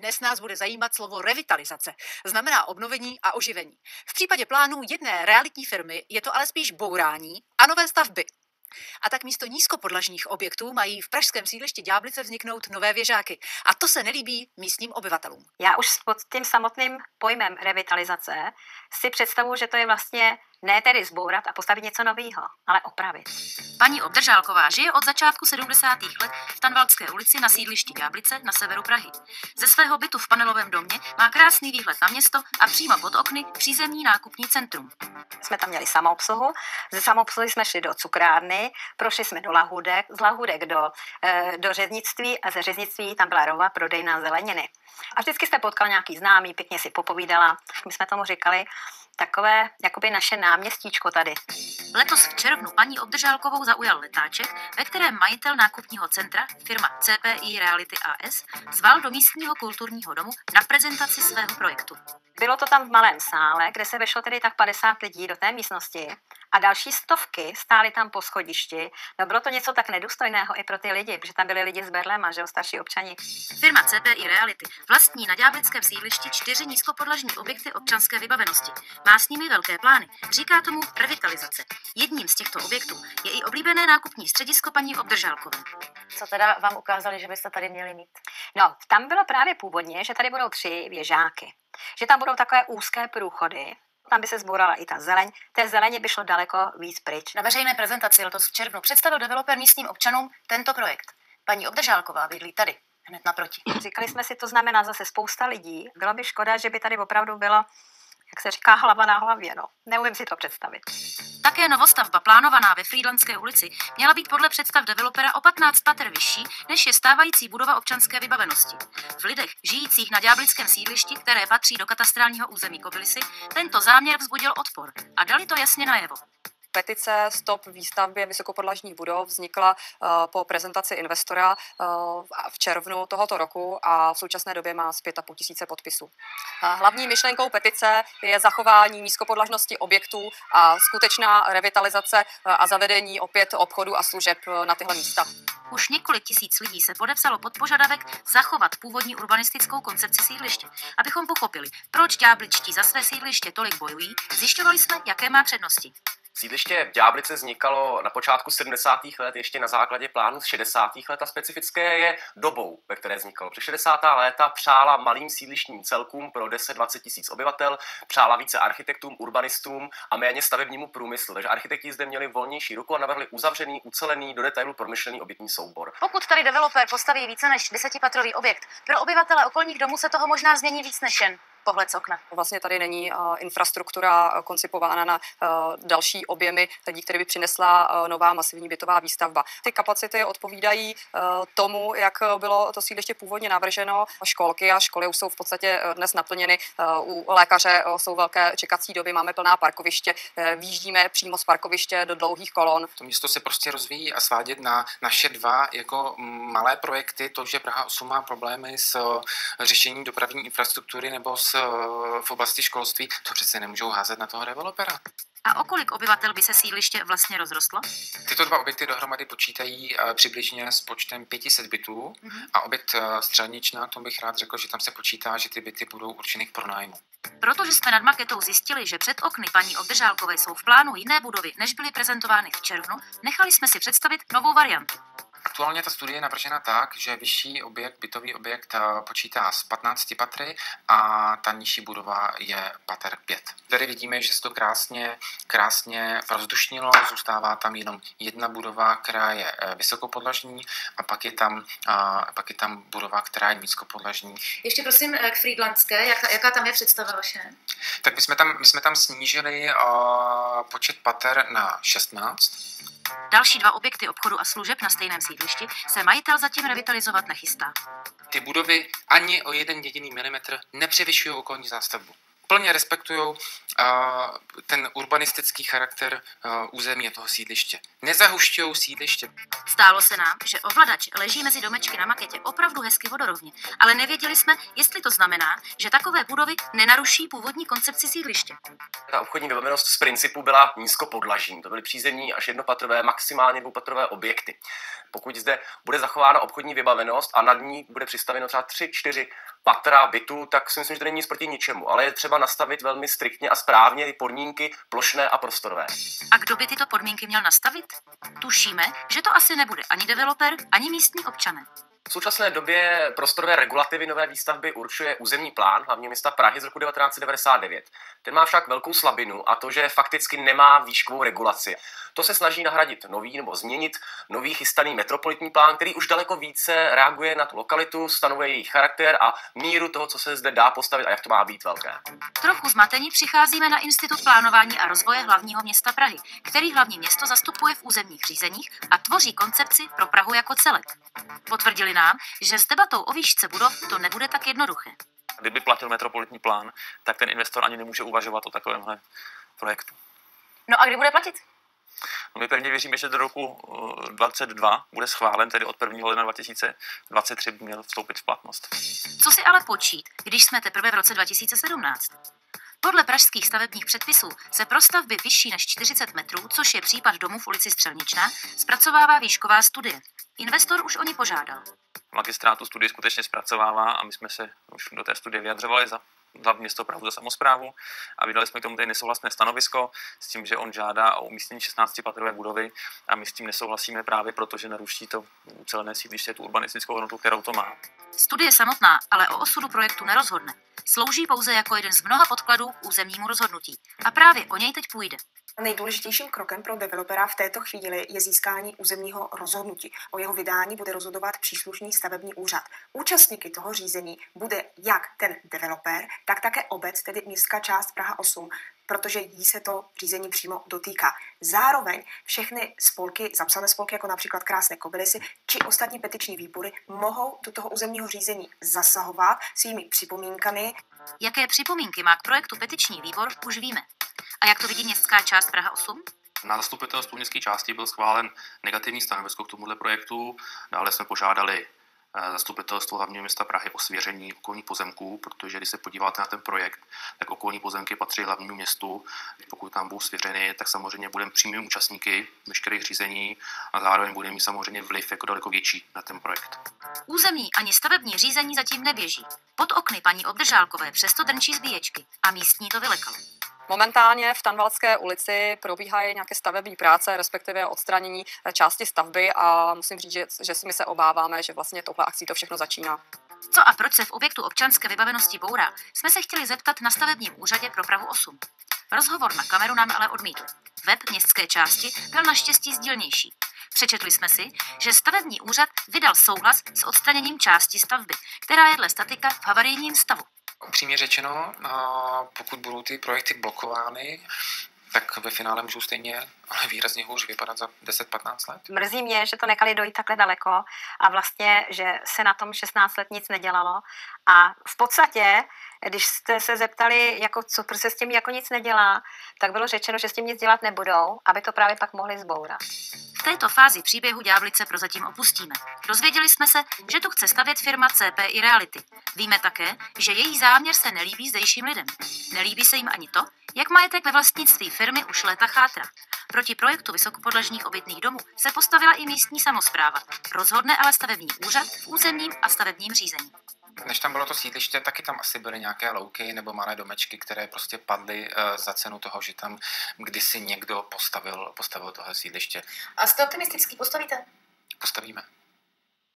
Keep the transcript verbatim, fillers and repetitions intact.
Dnes nás bude zajímat slovo revitalizace. Znamená obnovení a oživení. V případě plánů jedné realitní firmy je to ale spíš bourání a nové stavby. A tak místo nízkopodlažních objektů mají v pražském sídlišti Ďáblice vzniknout nové věžáky. A to se nelíbí místním obyvatelům. Já už pod tím samotným pojmem revitalizace si představuji, že to je vlastně ne tedy zbourat a postavit něco nového, ale opravit. Paní Obdržálková žije od začátku sedmdesátých let v Tanvaldské ulici na sídlišti Ďáblice na severu Prahy. Ze svého bytu v panelovém domě má krásný výhled na město a přímo pod okny přízemní nákupní centrum. Jsme tam měli samoobsluhu, ze samoobsluhy jsme šli do cukrárny, prošli jsme do lahůdek, z lahůdek do, e, do řeznictví a ze řeznictví tam byla rova prodejná zeleniny. A vždycky jste potkal nějaký známý, pěkně si popovídala, my jsme tomu říkali, takové jakoby naše náměstíčko tady. Letos v červnu paní Obdržálkovou zaujal letáček, ve kterém majitel nákupního centra, firma C P I Reality A S, zval do místního kulturního domu na prezentaci svého projektu. Bylo to tam v malém sále, kde se vešlo tedy tak padesát lidí do té místnosti a další stovky stály tam po schodišti. No bylo to něco tak nedůstojného i pro ty lidi, protože tam byli lidi z Berlema, že jo, starší občani. Firma C P I Reality vlastní na ďáblickém sídlišti čtyři nízkopodlažní objekty občanské vybavenosti. Má s nimi velké plány. Říká tomu revitalizace. Jedním z těchto objektů je i oblíbené nákupní středisko paní Obdržálkové. Co teda vám ukázali, že byste tady měli mít? No, tam bylo právě původně, že tady budou tři věžáky. Že tam budou takové úzké průchody, tam by se zbourala i ta zeleň, té zeleně by šlo daleko víc pryč. Na veřejné prezentaci letos v červnu představil developer místním občanům tento projekt. Paní Obdržálková bydlí tady, hned naproti. Říkali jsme si, to znamená zase spousta lidí. Bylo by škoda, že by tady opravdu bylo, jak se říká, hlava na hlavě, no. Neumím si to představit. Také novostavba plánovaná ve Frýdlantské ulici měla být podle představ developera o patnáct pater vyšší, než je stávající budova občanské vybavenosti. V lidech žijících na ďáblickém sídlišti, které patří do katastrálního území Kobylisy, tento záměr vzbudil odpor a dali to jasně najevo. Petice Stop výstavbě vysokopodlažních budov vznikla uh, po prezentaci investora uh, v červnu tohoto roku a v současné době má z pět a půl tisíce podpisů. Uh, hlavní myšlenkou petice je zachování nízkopodlažnosti objektů a skutečná revitalizace uh, a zavedení opět obchodu a služeb uh, na tyhle místa. Už několik tisíc lidí se podepsalo pod požadavek zachovat původní urbanistickou koncepci sídliště. Abychom pochopili, proč ďábličtí za své sídliště tolik bojují, zjišťovali jsme, jaké má přednosti. Sídliště v Ďáblice vznikalo na počátku sedmdesátých let, ještě na základě plánů z šedesátých let a specifické je dobou, ve které vznikalo. Přes šedesátá léta přála malým sídlištním celkům pro deset dvacet tisíc obyvatel, přála více architektům, urbanistům a méně stavebnímu průmyslu. Takže architekti zde měli volnější ruku a navrhli uzavřený, ucelený, do detailu promyšlený obytný soubor. Pokud tady developer postaví více než desetipatrový objekt, pro obyvatele okolních domů se toho možná změní víc než jen pohled z okna. Vlastně tady není uh, infrastruktura koncipována na uh, další objemy lidí, které by přinesla uh, nová masivní bytová výstavba. Ty kapacity odpovídají uh, tomu, jak bylo to sídliště původně navrženo. Školky a školy už jsou v podstatě dnes naplněny. Uh, u lékaře uh, jsou velké čekací doby, máme plná parkoviště, uh, výjíždíme přímo z parkoviště do dlouhých kolon. To město se prostě rozvíjí a svádět na naše dva jako malé projekty, to, že Praha osm má problémy s uh, řešením dopravní infrastruktury nebo s v oblasti školství, to přece nemůžou házet na toho developera. A o kolik obyvatel by se sídliště vlastně rozrostlo? Tyto dva objekty dohromady počítají přibližně s počtem pět set bytů mm-hmm. a objekt Střelničná, tomu bych rád řekl, že tam se počítá, že ty byty budou určeny k pronájmu. Protože jsme nad maketou zjistili, že před okny paní Obdržálkové jsou v plánu jiné budovy, než byly prezentovány v červnu, nechali jsme si představit novou variantu. Aktuálně ta studie je navržena tak, že vyšší objekt, bytový objekt počítá s patnácti patry a ta nižší budova je pater pět. Tady vidíme, že se to krásně, krásně rozdušnilo, zůstává tam jenom jedna budova, která je vysokopodlažní a pak je tam, a pak je tam budova, která je nízkopodlažní. Ještě prosím k Frýdlantské, jak, jaká tam je představa vaše? Tak my jsme tam, my jsme tam snížili uh, počet pater na šestnáct. Další dva objekty obchodu a služeb na stejném sídlišti se majitel zatím revitalizovat nechystá. Ty budovy ani o jeden jediný milimetr nepřevyšují okolní zástavbu. Plně respektují uh, ten urbanistický charakter uh, území toho sídliště. Nezahušťují sídliště. Stálo se nám, že ovladač leží mezi domečky na maketě opravdu hezky vodorovně, ale nevěděli jsme, jestli to znamená, že takové budovy nenaruší původní koncepci sídliště. Ta obchodní vybavenost z principu byla nízkopodlažní. To byly přízemní až jednopatrové, maximálně dvoupatrové objekty. Pokud zde bude zachována obchodní vybavenost a nad ní bude přistaveno třeba tři čtyři patra bytu, tak si myslím, že to není nic proti ničemu, ale je třeba nastavit velmi striktně a správně podmínky plošné a prostorové. A kdo by tyto podmínky měl nastavit? Tušíme, že to asi nebude ani developer, ani místní občané. V současné době prostorové regulativy nové výstavby určuje územní plán hlavního města Prahy z roku devatenáct set devadesát devět. Ten má však velkou slabinu a to, že fakticky nemá výškovou regulaci. To se snaží nahradit nový nebo změnit nový chystaný metropolitní plán, který už daleko více reaguje na tu lokalitu, stanovuje její charakter a míru toho, co se zde dá postavit a jak to má být velké. Trochu zmatení přicházíme na Institut plánování a rozvoje hlavního města Prahy, který hlavní město zastupuje v územních řízeních a tvoří koncepci pro Prahu jako celek. Potvrdili nám, že s debatou o výšce budov to nebude tak jednoduché. Kdyby platil metropolitní plán, tak ten investor ani nemůže uvažovat o takovémhle projektu. No a kdy bude platit? No my pevně věříme, že do roku dvacet dva bude schválen, tedy od prvního ledna dva tisíce dvacet tři by měl vstoupit v platnost. Co si ale počít, když jsme teprve v roce dva tisíce sedmnáct? Podle pražských stavebních předpisů se pro stavby vyšší než čtyřicet metrů, což je případ domu v ulici Střelničná, zpracovává výšková studie. Investor už o ní požádal. Magistrátu studii skutečně zpracovává a my jsme se už do té studie vyjadřovali za hlavní město Prahu, za samosprávu a vydali jsme k tomu tady nesouhlasné stanovisko s tím, že on žádá o umístění šestnáctipatrové budovy a my s tím nesouhlasíme právě proto, že naruší to ucelené sídliště, tu urbanistickou hodnotu, kterou to má. Studie samotná ale o osudu projektu nerozhodne. Slouží pouze jako jeden z mnoha podkladů k územnímu rozhodnutí. A právě o něj teď půjde. Nejdůležitějším krokem pro developera v této chvíli je získání územního rozhodnutí. O jeho vydání bude rozhodovat příslušný stavební úřad. Účastníky toho řízení bude jak ten developer, tak také obec, tedy městská část Praha osm, protože jí se to řízení přímo dotýká. Zároveň všechny spolky, zapsané spolky, jako například Krásné Kobylisy, či ostatní petiční výbory, mohou do toho územního řízení zasahovat svými připomínkami. Jaké připomínky má k projektu petiční výbor, už víme. A jak to vidí městská část Praha osm? Na zastupitelstvu městské části byl schválen negativní stanovisko k tomuhle projektu. Dále jsme požádali zastupitelstvo hlavního města Prahy o svěření okolních pozemků, protože když se podíváte na ten projekt, tak okolní pozemky patří hlavnímu městu. Pokud tam budou svěřeny, tak samozřejmě budeme přímými účastníky veškerých řízení a zároveň budeme mít samozřejmě vliv jako daleko větší na ten projekt. Územní ani stavební řízení zatím neběží. Pod okny paní Obdržálkové přesto drnčí zbíječky a místní to vylekalo. Momentálně v Tanvaldské ulici probíhají nějaké stavební práce, respektive odstranění části stavby a musím říct, že, že my se obáváme, že vlastně touhle akcí to všechno začíná. Co a proč se v objektu občanské vybavenosti bourá, jsme se chtěli zeptat na stavebním úřadě pro Prahu osm. Rozhovor na kameru nám ale odmítl. Web městské části byl naštěstí sdílnější. Přečetli jsme si, že stavební úřad vydal souhlas s odstraněním části stavby, která je dle statika v havarijním stavu. Upřímně řečeno, pokud budou ty projekty blokovány, tak ve finále můžou stejně, ale výrazně hůř vypadat za deset patnáct let. Mrzí mě, že to nechali dojít takhle daleko a vlastně, že se na tom šestnáct let nic nedělalo. A v podstatě, když jste se zeptali, jako, co se s tím jako nic nedělá, tak bylo řečeno, že s tím nic dělat nebudou, aby to právě pak mohli zbourat. V této fázi příběhu Ďáblice prozatím opustíme. Dozvěděli jsme se, že tu chce stavět firma C P I Reality. Víme také, že její záměr se nelíbí zdejším lidem. Nelíbí se jim ani to, jak majetek ve vlastnictví firmy už léta chátrá. Proti projektu vysokopodlažních obytných domů se postavila i místní samospráva. Rozhodne ale stavební úřad v územním a stavebním řízení. Než tam bylo to sídliště, taky tam asi byly nějaké louky nebo malé domečky, které prostě padly uh, za cenu toho, že tam kdysi někdo postavil, postavil tohle sídliště. A jste optimistický, postavíte? Postavíme.